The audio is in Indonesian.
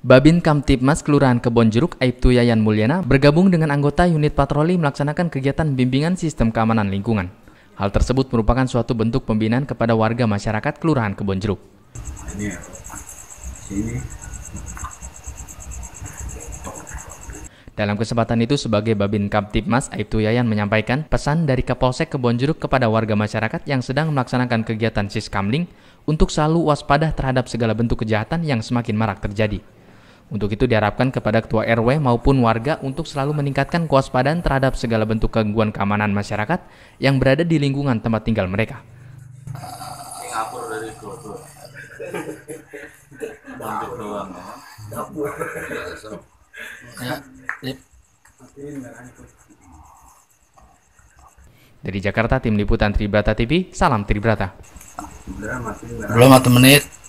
Babin Kamtibmas Kelurahan Kebonjeruk Aibtu Yayan Mulyana bergabung dengan anggota unit patroli melaksanakan kegiatan bimbingan sistem keamanan lingkungan. Hal tersebut merupakan suatu bentuk pembinaan kepada warga masyarakat Kelurahan Kebonjeruk. Dalam kesempatan itu, sebagai Babin Kamtibmas, Aibtu Yayan menyampaikan pesan dari Kapolsek Kebonjeruk kepada warga masyarakat yang sedang melaksanakan kegiatan siskamling untuk selalu waspada terhadap segala bentuk kejahatan yang semakin marak terjadi. Untuk itu diharapkan kepada Ketua RW maupun warga untuk selalu meningkatkan kewaspadaan terhadap segala bentuk gangguan keamanan masyarakat yang berada di lingkungan tempat tinggal mereka. Dari Jakarta, Tim Liputan Tribrata TV, salam Tribrata. Belum 1 menit.